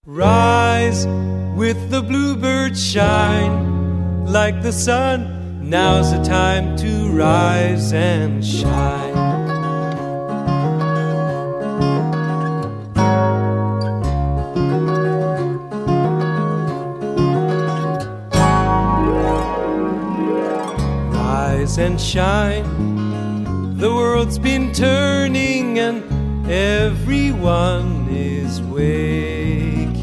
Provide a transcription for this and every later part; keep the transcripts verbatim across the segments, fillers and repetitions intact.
Rise with the bluebird shine like the sun. Now's the time to rise and shine. Rise and shine. The world's been turning and everyone is waking.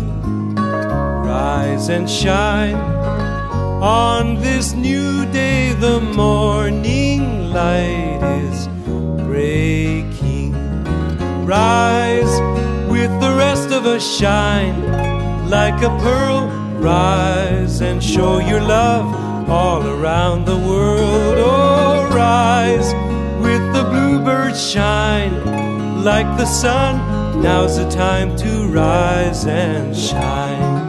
Rise and shine. On this new day the morning light is breaking. Rise with the rest of us, shine like a pearl. Rise and show your love all around the world. Oh, rise with the bluebird shine like the sun. Now's the time to rise and shine.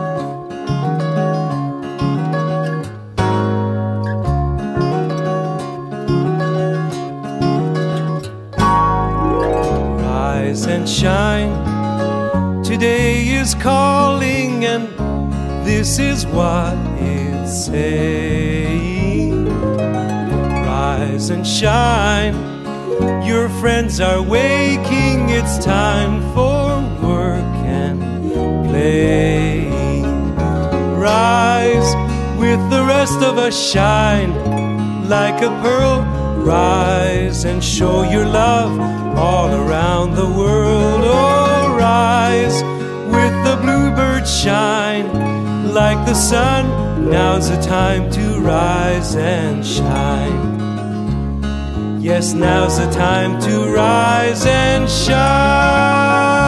Rise and shine. Today is calling and this is what it's saying. Rise and shine. Your friends are waking. It's time for work and playing. Rise with the rest of us, shine like a pearl. Rise and show your love all around the world. Oh, rise with the bluebird shine like the sun. Now's the time to rise and shine. Yes, now's the time to rise and shine.